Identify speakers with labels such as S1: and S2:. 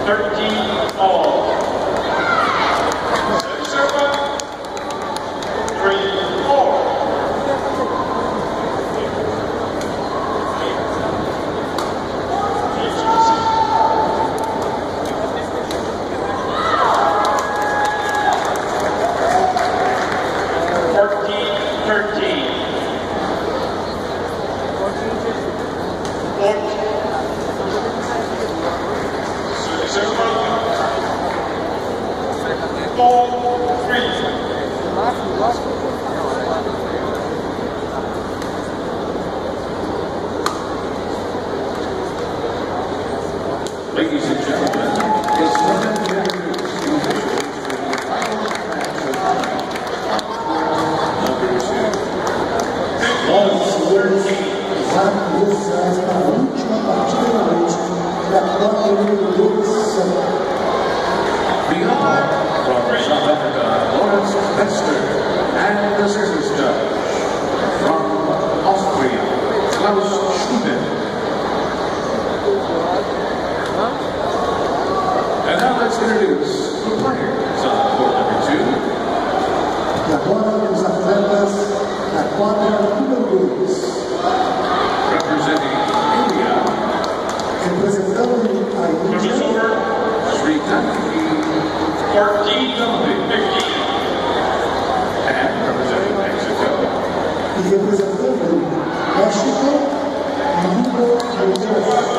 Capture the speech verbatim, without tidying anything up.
S1: thirteen all. Six, seven, three, four. fourteen, thirteen. Four, three.
S2: Ladies and gentlemen, it's time to introduce you to the final match of number two.
S3: Essa é a última partida da noite da prova número dois.
S2: Beyond from South Africa, Lawrence Bester, and the service judge from Austria, Klaus Schubert. And now let's introduce the players on court number two.
S3: E agora os atletas da quadra número dois.
S2: Representing India,
S3: Representando a Índia,
S2: Sri Kanki,
S1: fourteen, fifteen.
S2: and representing Mexico,
S3: e representando México, número dois.